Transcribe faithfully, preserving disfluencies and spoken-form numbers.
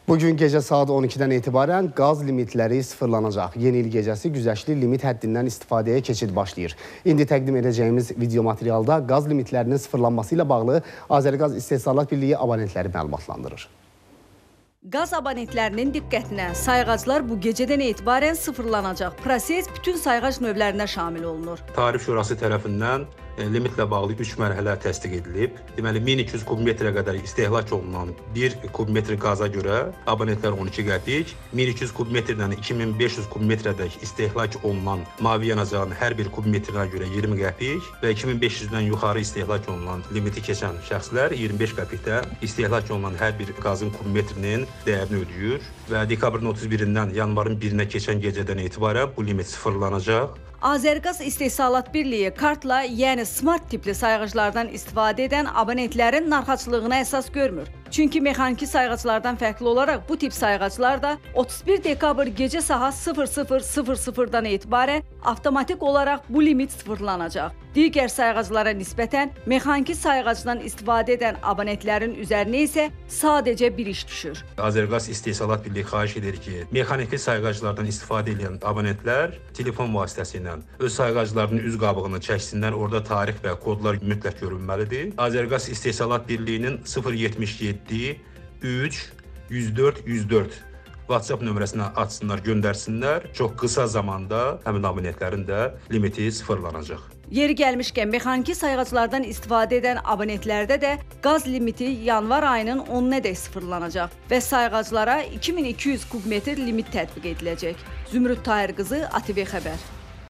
Bugün gece saat on ikidən etibarən qaz limitləri sıfırlanacaq. Yeni il gecəsi güzəştli limit həddindən istifadəyə keçid başlayır. İndi təqdim edəcəyimiz video materialda qaz limitlərinin sıfırlanması ilə bağlı Azərqaz İstehsalat Birliyi abonentləri məlumatlandırır. Qaz abonentlərinin diqqətinə, sayğaclar bu gecədən etibarən sıfırlanacaq. Proses bütün sayğac növlərinə şamil olunur. Tarif Şurası tərəfindən limitlə bağlı üç mərhələ təsdiq edilib. Deməli, min iki yüz kubmetrə qədər istehlak olunan bir kubmetr qaza görə abonentlər on iki qəpik, min iki yüz kubmetrdən iki min beş yüz kubmetrədək istehlak olunan mavi yanacağın hər bir kubmetrinə görə iyirmi qəpik və iki min beş yüzdən yuxarı istehlak olunan limiti keçən şəxslər iyirmi beş qəpikdə istehlak olunan hər bir qazın kubmetrinin dəyərini ödəyir və dekabrın otuz birindən yanvarın birinə keçən gecədən etibarən bu limit sıfırlanacaq. Azərqaz İstehsalat Birliyi kartla, yəni smart tipli sayğaclardan istifadə edən abonentlərin narxaçılığına əsas görmür. Çünki mexaniki sayğaclardan fərqli olaraq bu tip sayğaclarda otuz bir dekabr gecə saat sıfır sıfır sıfır sıfırdan etibarən avtomatik olaraq bu limit sıfırlanacaq. Digər sayğaclara nisbətən mexaniki sayğacdan istifadə edən abonentlərin üzərinə isə sadəcə bir iş düşür. Azərqaz İstehsalat Birliyi xahiş edir ki, mexaniki sayğaclardan istifadə edən abonentlər telefon vasitəsilə öz sayğaclarının üz qabığını çəksinlər, orada tarix və kodlar mütləq görünməlidir. Azərqaz İstehsalat Birliyinin sıfır yetmiş yeddi üç yüz dörd yüz dörd WhatsApp nömrəsinə açsınlar, göndərsinlər. Çox qısa zamanda həmin abonentlərin də limiti sıfırlanacaq. Yeri gəlmişkən, mexaniki sayğaclardan istifadə edən abonentlərdə də qaz limiti yanvar ayının onunadək sıfırlanacaq və sayğaclara iki min iki yüz kubmetr limit tətbiq ediləcək. Zümrüd Tahir qızı, A T V Xəbər.